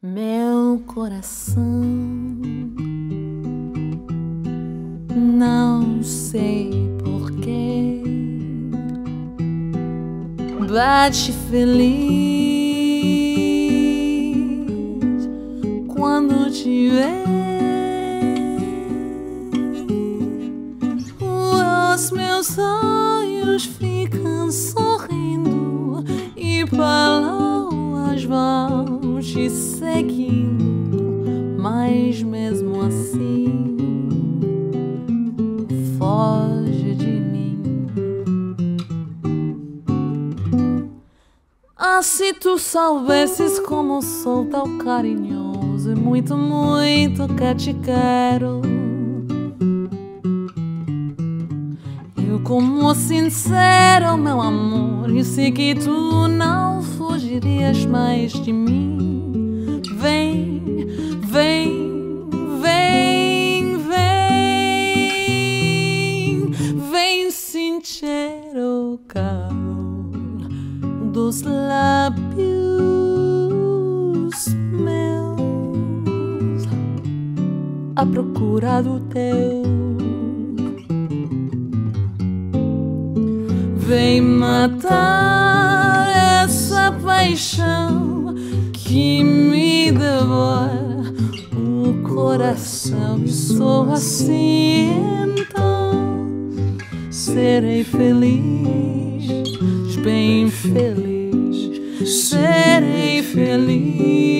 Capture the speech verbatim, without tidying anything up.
Meu coração, não sei porquê, bate feliz quando te vê. Os meus olhos ficam sorrindo e palavras vão te seguindo, mas mesmo assim foge de mim. Ah, se tu soubesses como sou tão carinhoso e muito, muito que te quero. Eu como sincero, meu amor, e sei que tu não fugirias mais de mim. Vem, vem, vem, vem, vem sentir o calor dos lábios meus à procura do teu. Vem matar essa paixão que me devora o coração. E sou assim, então serei feliz, bem feliz, serei feliz.